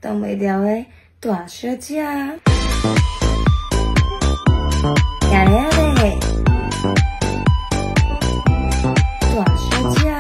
挡袂牢的大小姐，呀嘞呀嘞，大小姐。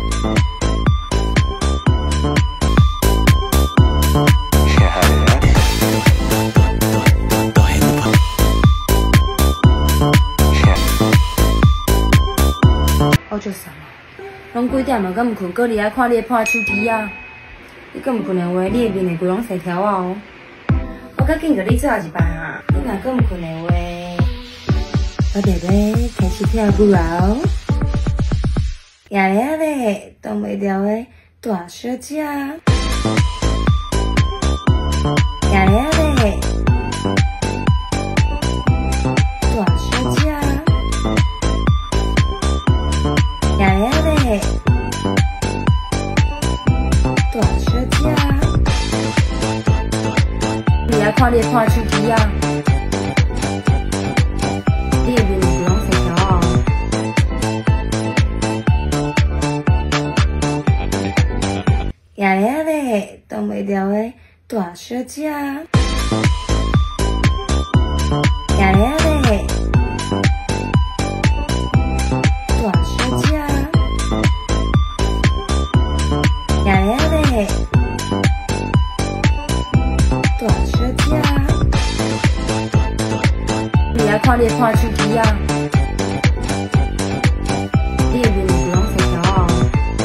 我做啥啊？拢几点了，敢毋困？搁伫遐看你的破手机啊？你敢毋困的话，你的面会规拢生条啊哦！我较紧甲你做一摆哈，你若敢毋困的话，我就要开始跳舞啊哦！呀嘞呀嘞，挡袂牢的大小姐，呀嘞呀嘞，大小姐。 呀嘞呀嘞，大小姐，你来看你的破手机啊！你的面规拢生条啊！呀嘞呀嘞，挡袂牢的大小姐，呀嘞呀嘞。 大小姐，呀嘞呀嘞，大小姐，你来看你的破手机啊！你的面规拢生条啊！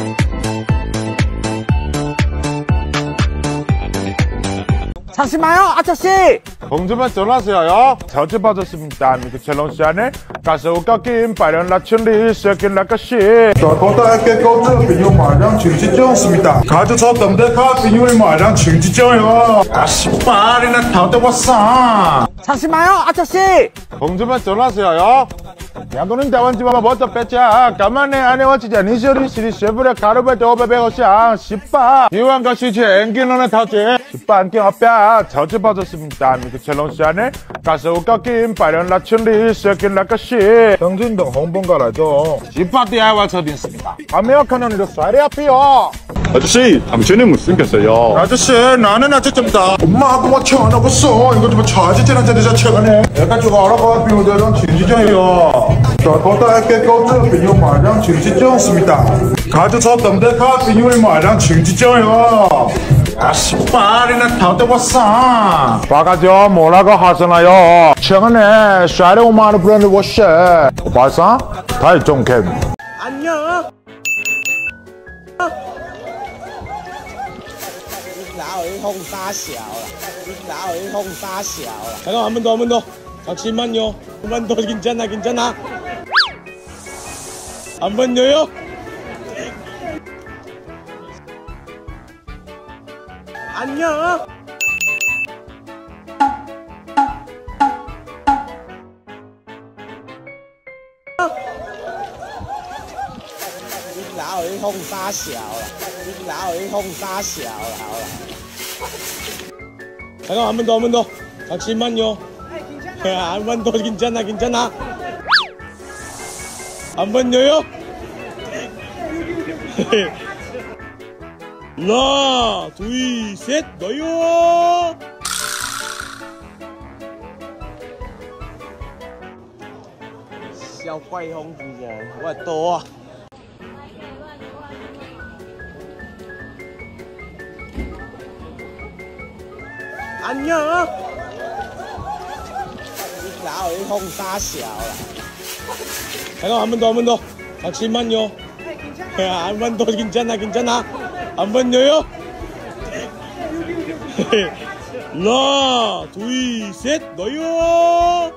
잠시만요, 아저씨! 공주만 전화하세요. 자주 받았습니다. 미국철롱 시간에 가서 깎인 발현 라춘리 시작인 라카시. 저보다 고주 비용 마냥 증지정습니다. 가져서 덤대가 비용을 마냥 증지정요. 아씨발이나 다들 왔어. 잠시만요, 아저씨! 공주만 전화하세요. 야구는 대원지마 먼저 뺐자. 가만히 안에 왔지자 니셔리 시리 쉐브레 가르베 도베베고샤. 씨빠. 이왕가 시체 앵기너네 타지. 씨빠 안경 앞에 자주 받았습니다. 미국철롱 시간에 가서 깎인 발현 라춘리 시작인 라카시. 경진동 홍봉가라죠. 씨빠 대화와 저딘습니다. 아메리카노니도 쌀이 앞이요. 아저씨, 당신은 못생겼어요. 아저씨, 나는 아저씨입니다. 엄마하고 뭐 전화했어. 이거 좀 차지지나 자리자 최근에. 내가 좀 알아봐 비용대로 진지정이요. 저보다 고주 비용 마냥 진지정습니다. 가져서 덤대가 비용을 마냥 진지정이요. 아씨발이나 다들 왔어. 봐가지고 뭐라고 하잖아요. 최근에 샤리 5만원 브랜드 워시. 봤어? 다이 좀 캠. 안녕! 나의 홍사小了，나의 홍사小了。 잠깐 한 번 더, 한 번 더. 잠시만요. 한 번 더 괜찮아, 괜찮아. 한 번 더요. 안녕. 나의 홍사小了，나의 홍사小了，好了。 잠깐 한 번 더, 한 번 더. 잠시만요. 한 번 더 괜찮아, 괜찮아. 한 번 더요. 하나, 둘, 셋, 넣어요. xiao quay không thì quá to. 안녕. 나의 홍사小了. 잠깐 한 번 더, 한 번 더. 잠시만요. 한 번 더 괜찮아, 괜찮아. 한 번 더요. 하나, 둘, 셋, 넣어요.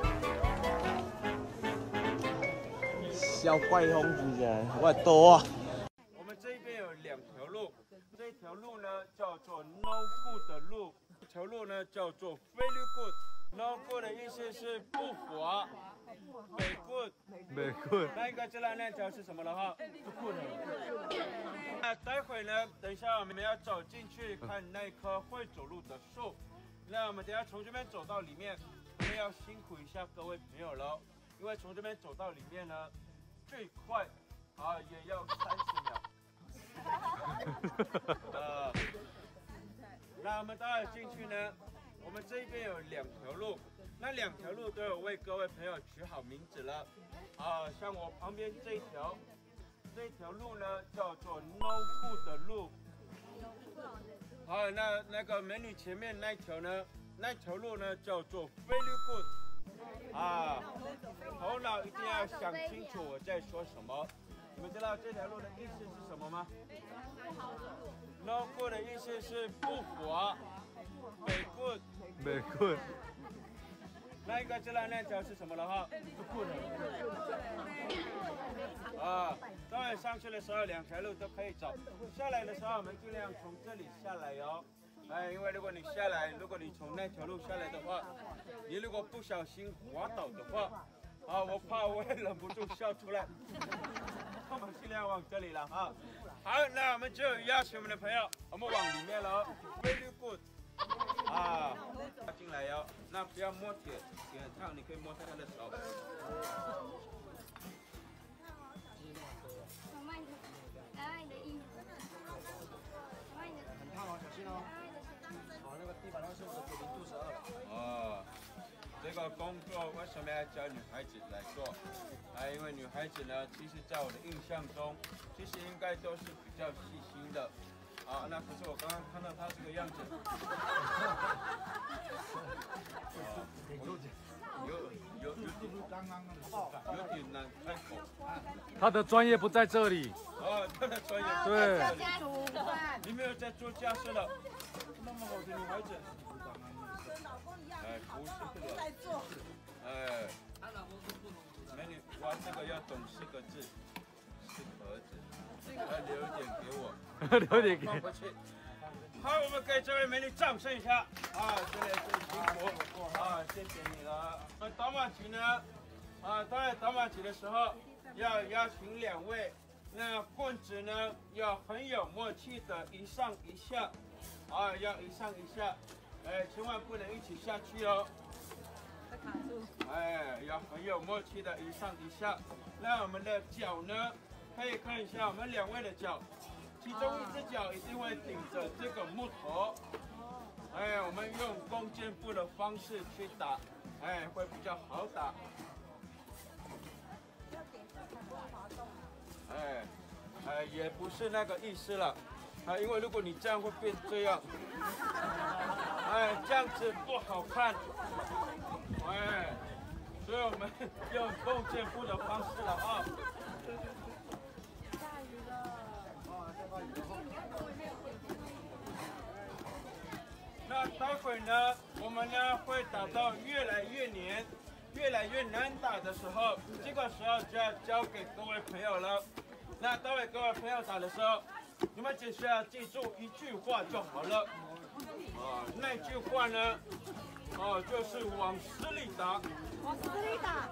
xiao quay không thì quá to. 我们这边有2条路，这条路呢叫做 No Good 的路，这条路呢叫做 Very Good。No Good 的意思是不活，美 Good， 美 good。 那应该知道那条是什么了哈？不 Good。那待会呢，等一下我们要走进去看那棵会走路的树。那我们等一下从这边走到里面，我们要辛苦一下各位朋友了，因为从这边走到里面呢，最快也要30秒。 那我们待会进去呢，我们这边有2条路，那2条路都有为各位朋友取好名字了。像我旁边这一条路呢叫做 No Good 的路。那个美女前面那条路呢叫做 Very Good。头脑一定要想清楚我在说什么。你们知道这条路的意思是什么吗？No Good 的意思是不佛，北 Good。 美good。 那一个知道那条是什么了哈？不 Good。当然上去的时候2条路都可以走，下来的时候我们尽量从这里下来哟。因为如果你下来，如果你从那条路下来的话，你如果不小心滑倒的话，我怕我也忍不住笑出来。我们尽量往这里了哈。好，那我们就邀请我们的朋友，我们往里面了 ，Very good。进来哟，那不要摸铁，铁很烫，你可以摸他的手。 来，你的衣服。 很烫哦，小心哦。那个地板上是不是给0度12了？ 这个工作为什么要教女孩子来做？因为女孩子呢，其实在我的印象中，其实应该都是比较细心的。那可是我刚刚看到她这个样子，有点难开口。 他的专业不在这里。 他的专业对。 你没有在做家事了，那么好的女孩子。不是的。在做。美女，我这个要懂4个字，是盒子，要留一点给我。 留点给放回去。好，我们给这位美女掌声一下。真的是辛苦。谢谢你了。打马旗呢？当然打马旗的时候要邀请2位。那棍子呢要很有默契的一上一下，要一上一下，千万不能一起下去哦。要很有默契的一上一下。那我们的脚呢，可以看一下我们2位的脚，其中一只脚一定会顶着这个木头。我们用弓箭步的方式去打，会比较好打。也不是那个意思了，因为如果你这样会变这样，这样子不好看，所以我们用弓箭步的方式了啊。那待会呢，我们呢会打到越来越黏、越来越难打的时候，这个时候就要交给各位朋友了。那待会各位朋友打的时候，你们只需要记住一句话就好了。那句话呢，就是往死里打。 往死里打。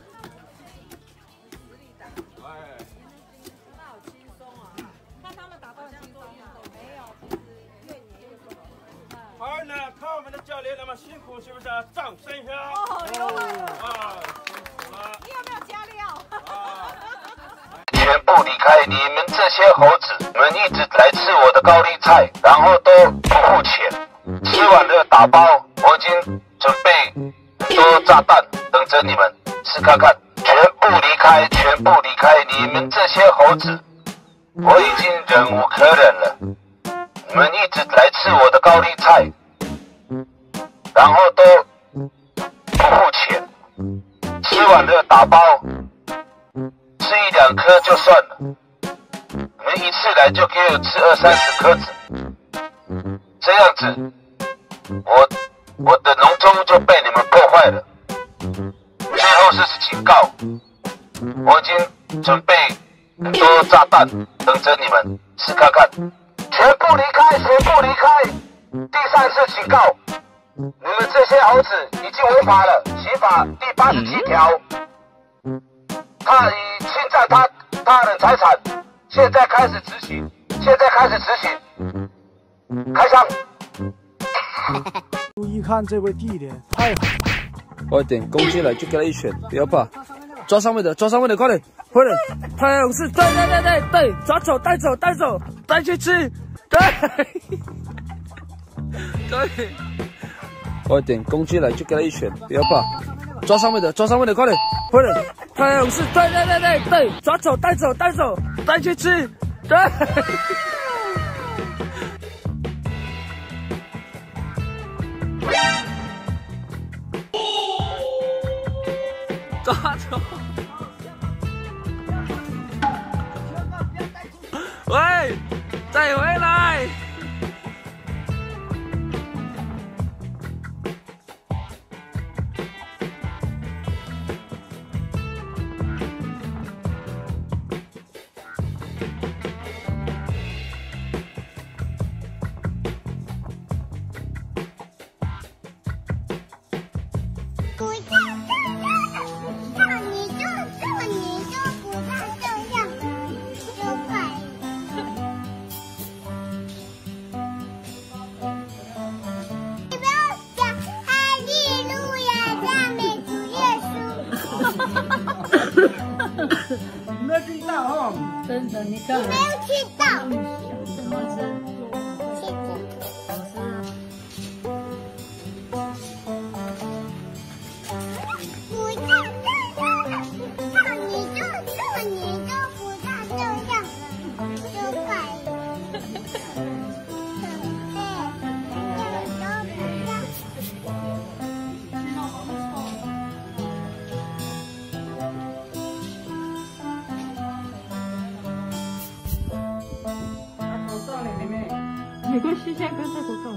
那好轻松啊！看他们打都很轻松，没有，其实越黏越松。 好，那看我们的教练那么辛苦，是不是？掌声一下。 有了。 辛苦了。 你有没有加料？ 全部离开！你们这些猴子，你们一直来吃我的高丽菜，然后都不付钱。吃完了打包，我已经准备很多炸弹等着你们吃看看。全部离开！全部离开！你们这些猴子，我已经忍无可忍了。你们一直来吃我的高丽菜，然后都不付钱。吃完了打包。吃1-2颗就算了，你们一次来就给我吃20-30颗子，这样子，我的农庄就被你们破坏了。最后是警告，我已经准备很多炸弹等着你们试看看。全部离开，全部离开！第3次警告，你们这些猴子已经违法了，刑法第87条。他已侵占他人财产，现在开始执行，开枪！ 注意看这位弟弟，太好。 快点攻进来就给他一拳，不要怕，抓上面的，快点，太勇士，对，抓走，带去吃，对。 对。快点，公鸡来就给他一拳，不要怕。抓上面的，抓上面的，快点，快点！太阳是，对，抓走，带走，带去吃，对。抓走！喂，再回来！ 你没有听到哦，真的，你看， 你没有听到， 怎么吃？好吃啊！ 不要这样，看你就不要这样，就快了。 没关系，现在不用戴口罩。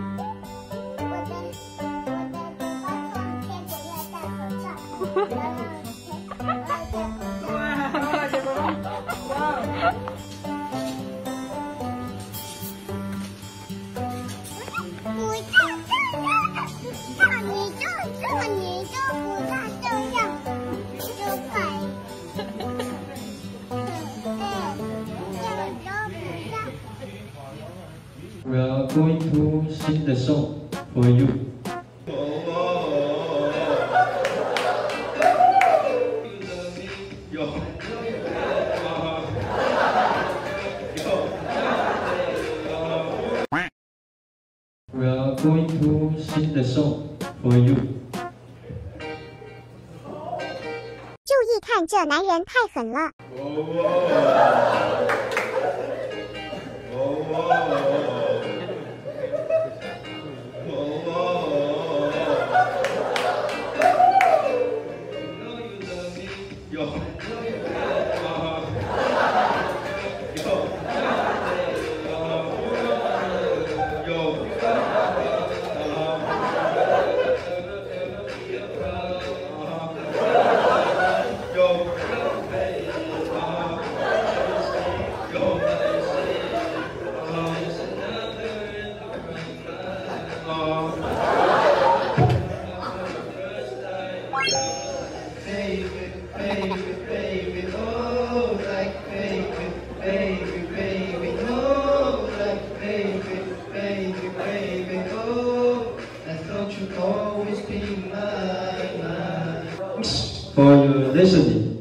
We are going to sing the song for you. We are going to sing the song for you. 注意看，这男人太狠了。 For your listening.